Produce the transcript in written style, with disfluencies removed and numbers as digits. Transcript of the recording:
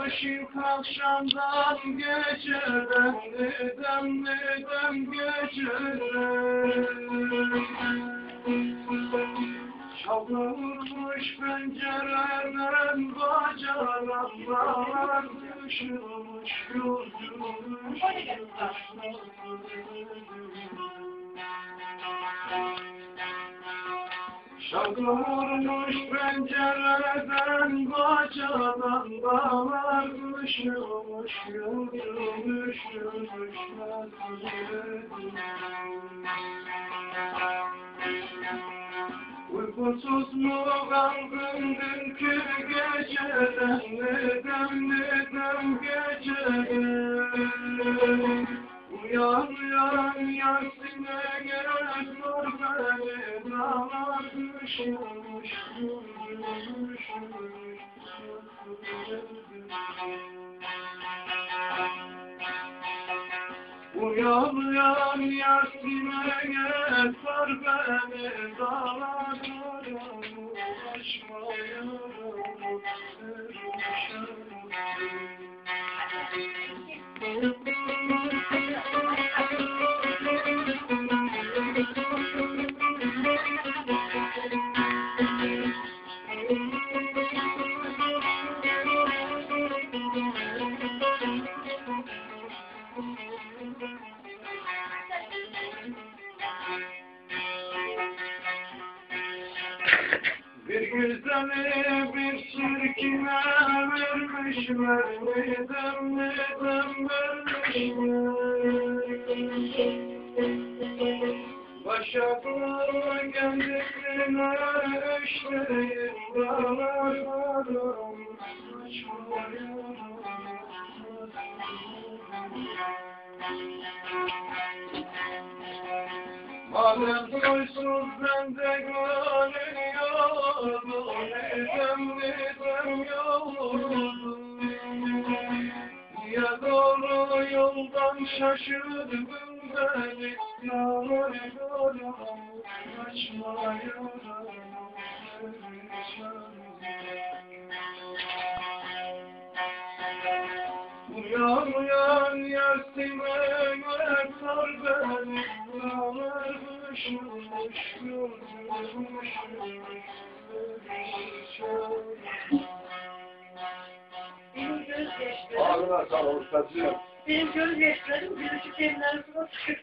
aşık akşamdan geceden neden geceden çalınmış pencereden bacalanlar düşürmüş gözümüş çalınmış pencereden bacalanlar düşürmüş gözümüş uykusuz mu kaldım dünkü geceden neden geceden uyan yansine gel sor beni dağlar düşürmüş uyan yansine gel sor beni dağlar bir güzeli bir çirkine vermişler neden vermişler başaklar kendisine eşleyin dağlarım madem soysuz bende gönül yoldu neden yoldu ya doğru yoldan şaşırdım beni yavrum kaçma yavrum uyan yarsime sor beni dağlarmış Ağzına sağ ol ustacığım. Benim gözyaşlarım gülücük yerin arasına çıkıyor.